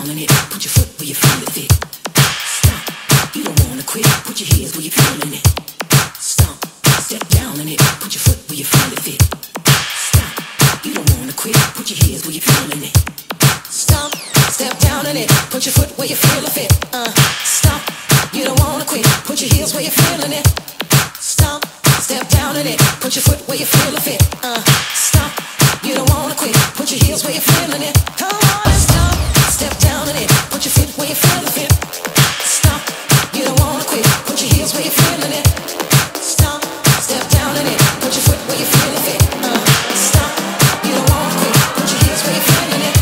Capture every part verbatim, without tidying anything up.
down on it. Put your foot where you feel it fit. Stop. You don't wanna quit. Put your heels where you're feeling it. Stomp. Step down on it. Put your foot where you feel it fit. Stop. You don't wanna quit. Put your heels where you're feeling it. Stomp. Step down on it. Put your foot where you feel it fit. Uh. Stop. You don't wanna quit. Put your heels where you're feeling it. Stomp. Step down on it. Put your foot where you feel it fit. Uh. Stop. You don't wanna quit. Put your heels where you're feeling it. Come on and stop. Step down on it. Put your foot where you feel it fit. Stop. You don't wanna quit. Put your heels where you're feeling it. Stop. Step down on it. Put your foot where you feel it fit. Uh. Stop. You don't wanna quit. Put your heels where you're feeling it.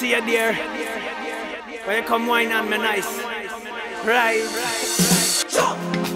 see you there. When you come wine on me nice. Right. Jump.